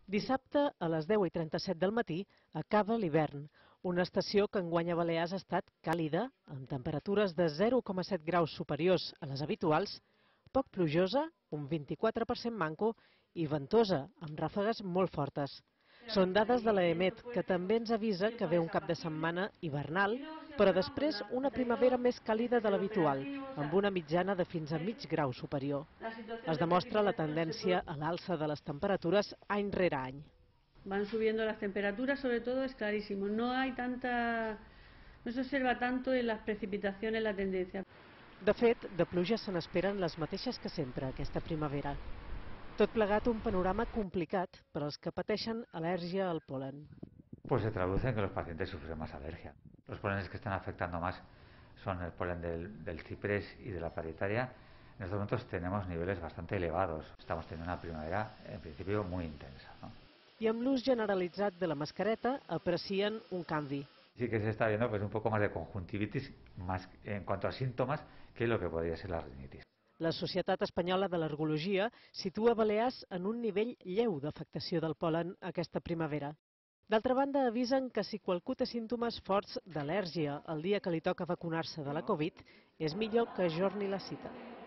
Dissabte, a les 10:37 del matí, acaba l'hivern. Una estació que enguany a Balears ha estat càlida, amb temperatures de 0,7 graus superiors a les habituals, poc plujosa, un 24% manco, i ventosa, amb ràfegues molt fortes. Són dades de l'EMET, que també ens avisa que ve un cap de setmana hivernal, però després una primavera més càlida de l'habitual, amb una mitjana de fins a mig grau superior. Es demostra la tendència a l'alça de les temperatures any rere any. Van subiendo las temperaturas, sobre todo es clarísimo. No se observa tanto en las precipitaciones la tendencia. De fet, de pluja se n'esperen les mateixes que sempre aquesta primavera. Tot plegat un panorama complicat per als que pateixen al·lèrgia al polen. Pues se traduce en que los pacientes sufren más alergia. Los polenes que están afectando más son el polen del ciprés y de la paritaria. En estos momentos tenemos niveles bastante elevados. Estamos teniendo una primavera, en principio, muy intensa, ¿no? I amb l'ús generalitzat de la mascareta aprecien un canvi. Sí que se está viendo pues un poco más de conjuntivitis más en cuanto a síntomas que lo que podría ser la rinitis. La Societat Espanyola d'Al·lergologia situa Balears en un nivell lleu d'afectació del polen aquesta primavera. D'altra banda, avisen que si qualcú té símptomes forts d'al·lèrgia el dia que li toca vacunar-se de la Covid, és millor que ajorni la cita.